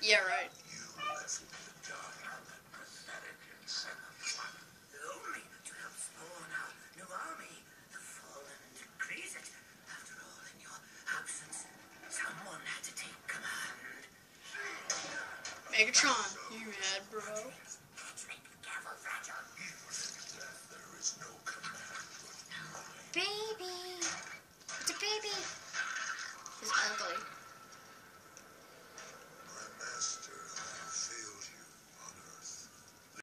Yeah, right. Only to help spawn our new army, the Fallen decrees it. After all, in your absence, someone had to take command. Megatron, you mad, bro?